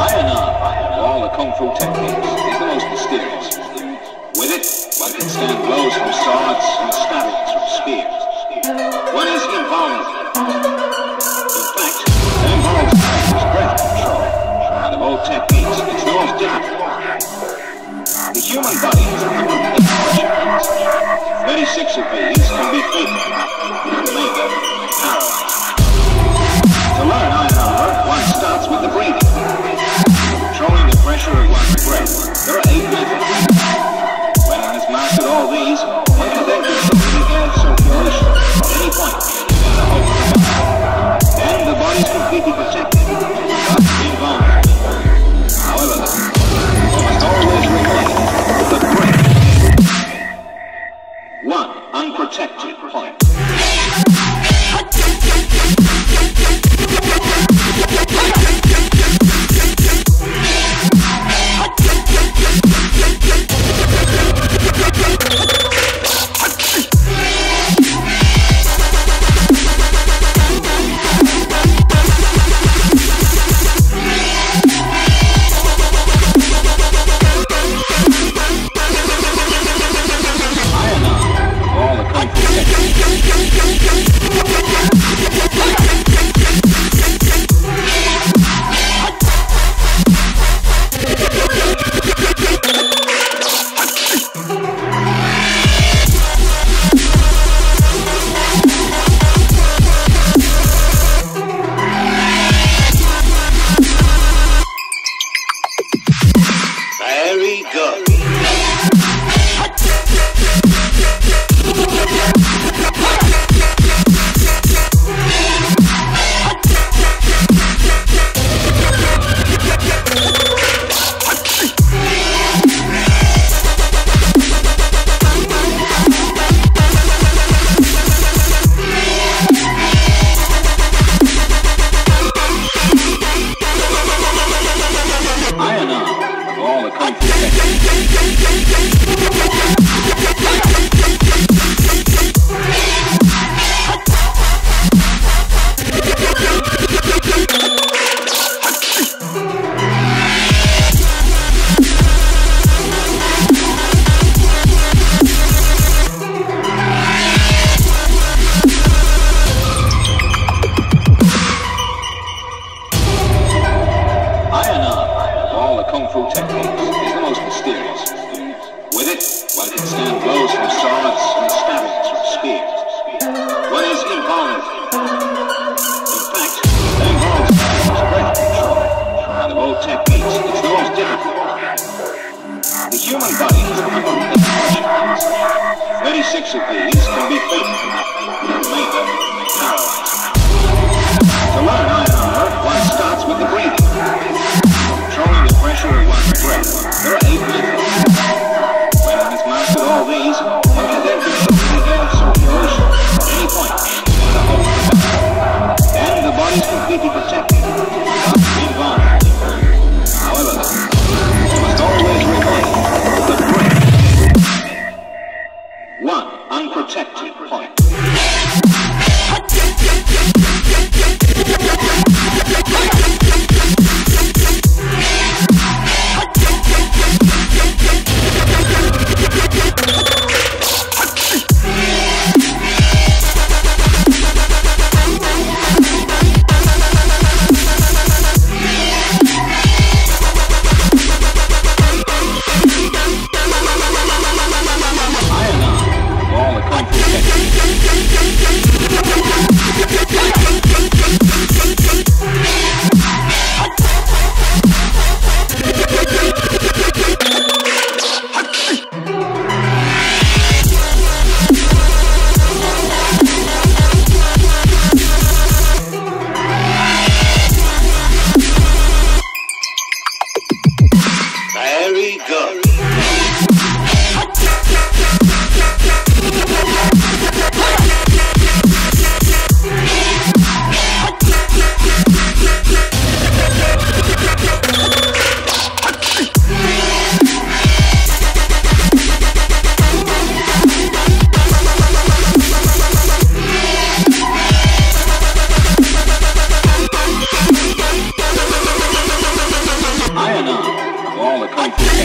Iron Arm, of all the Kung Fu techniques, is the most mysterious. With it, one can stand blows from swords and stabbings from spears. One is invulnerable. In fact, it involves breath control, and of all techniques, it's the most difficult. The human body has 108 parts. 36 of these can be fatal, the remainder paralyzed. To learn Iron Arm, one starts with the breathing. Controlling the pressure of one's breath, there are 8 methods. When one has mastered all these, one can then control the air circulation at any point in the whole body. Then the body is completely protected, thus invulnerable. However, there must always remain the break. One unprotected point. Very good. Iron Arm, of all the Kung Fu techniques. Iron Arm, of all the Kung Fu techniques, is the most mysterious. With it, one can stand blows from swords and stabbings from spears. One is invulnerable. In fact, it involves breath control, and of all techniques, it's the most difficult. The human body has 108 parts. 36 of these can be fatal, the remainder paralyzed. To learn Iron Arm, one starts with the breathing. Controlling the pressure of one's breath, there are 8 methods. When one has mastered all these, Kung Fu techniques.